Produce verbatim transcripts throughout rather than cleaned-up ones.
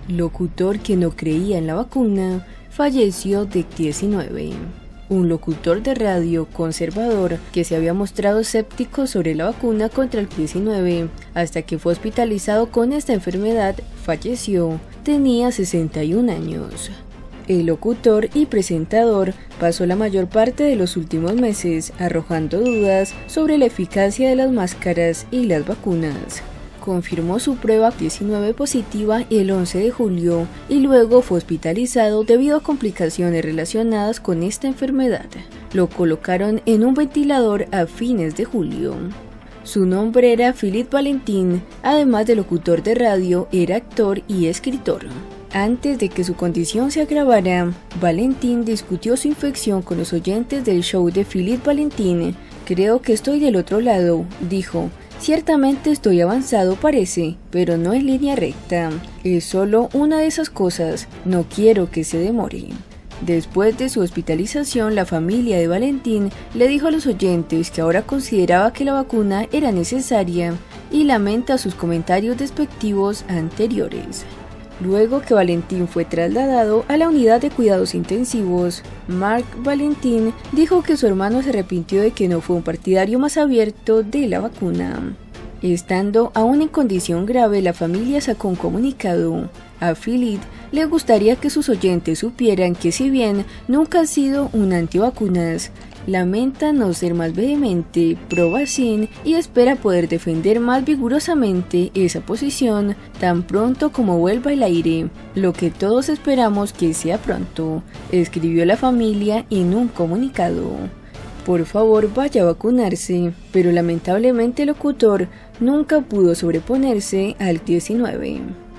locutor que no creía en la vacuna, falleció de diecinueve. Un locutor de radio conservador que se había mostrado escéptico sobre la vacuna contra el diecinueve hasta que fue hospitalizado con esta enfermedad, falleció. Tenía sesenta y un años. El locutor y presentador pasó la mayor parte de los últimos meses arrojando dudas sobre la eficacia de las máscaras y las vacunas. Confirmó su prueba diecinueve positiva el once de julio y luego fue hospitalizado debido a complicaciones relacionadas con esta enfermedad. Lo colocaron en un ventilador a fines de julio. Su nombre era Philippe Valentin, además de locutor de radio, era actor y escritor. Antes de que su condición se agravara, Valentin discutió su infección con los oyentes del show de Philippe Valentin. Creo que estoy del otro lado, dijo. Ciertamente estoy avanzado parece, pero no en línea recta. Es solo una de esas cosas, no quiero que se demore. Después de su hospitalización, la familia de Valentin le dijo a los oyentes que ahora consideraba que la vacuna era necesaria y lamenta sus comentarios despectivos anteriores. Luego que Valentin fue trasladado a la unidad de cuidados intensivos, Marc Valentin dijo que su hermano se arrepintió de que no fue un partidario más abierto de la vacuna. Estando aún en condición grave, la familia sacó un comunicado. A Philippe le gustaría que sus oyentes supieran que si bien nunca ha sido un antivacunas, lamenta no ser más vehemente pro-vacín y espera poder defender más vigorosamente esa posición tan pronto como vuelva el aire, lo que todos esperamos que sea pronto, escribió la familia en un comunicado. Por favor vaya a vacunarse, pero lamentablemente el locutor nunca pudo sobreponerse al diecinueve.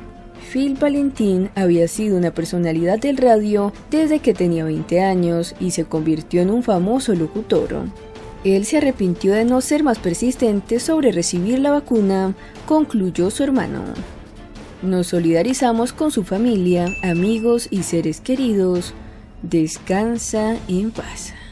Phil Valentin había sido una personalidad del radio desde que tenía veinte años y se convirtió en un famoso locutor. Él se arrepintió de no ser más persistente sobre recibir la vacuna, concluyó su hermano. Nos solidarizamos con su familia, amigos y seres queridos. Descansa en paz.